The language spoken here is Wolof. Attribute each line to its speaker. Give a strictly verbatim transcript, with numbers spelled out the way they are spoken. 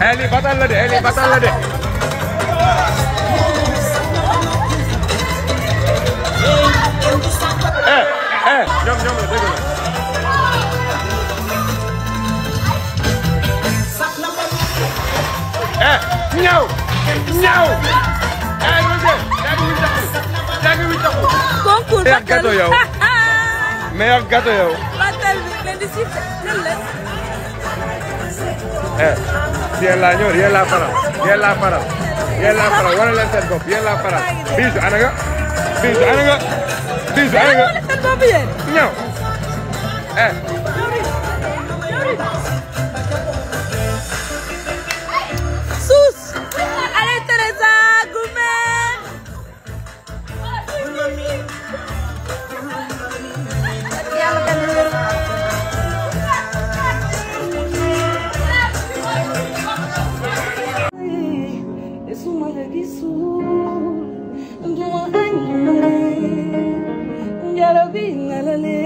Speaker 1: eh lii batal la de eh lii batal la de. eh eh ñoom ñoom la dëgg la. eh ñëw ñëw. eh Roger yaa ngi wuñ taxu yaa ngi wuñ taxu.
Speaker 2: concours
Speaker 1: meilleur gâteau yow. meilleur gâteau yow.
Speaker 2: batal bi leen di sifflé jël leen.
Speaker 1: eh yéen laa ñëw yéen laa faral yéen laa faral yéen laa faral wane leen seen bopp yéen laa faral. Bijou ana nga Bijou ana nga Bijou ana nga ñëw eh.
Speaker 2: Sus. Allez Teresa Goumène. Yalla bi ngalale